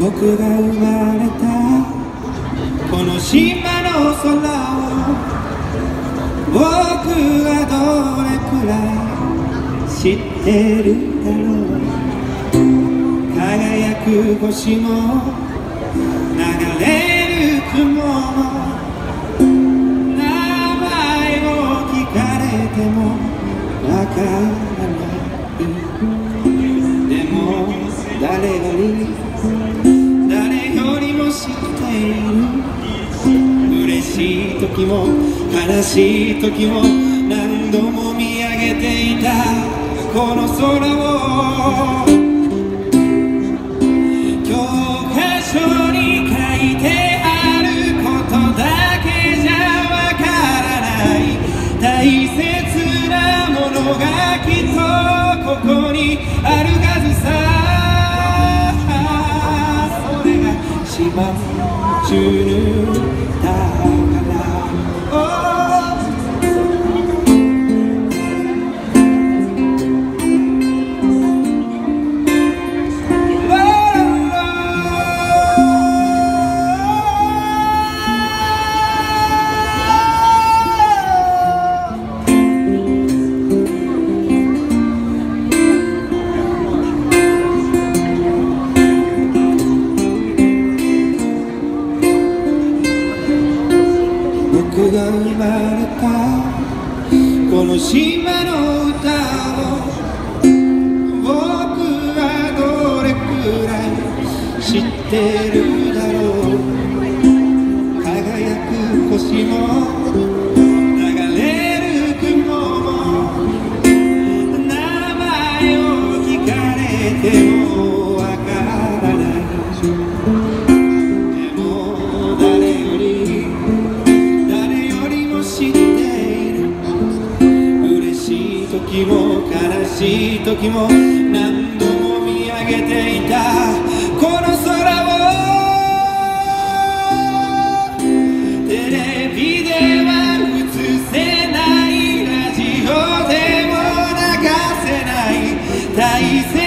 僕が生まれたこの島の空を僕はどれくらい知ってるだろう。輝く星も流れる雲も名前を聞かれてもわからない。でも誰よりも知っている。嬉しい時も悲しい時も何度も見上げていたこの空を教科書に書いてあることだけじゃわからない大切なものがきっとここにあるはずさ。それが島チューヌだから僕が生まれたこの島の歌を僕はどれくらい知ってるだろう。輝く星も流れる雲も名前を聞かれてもわからない。時も悲しい時も何度も見上げていたこの空をテレビでは映せないラジオでも流せない大切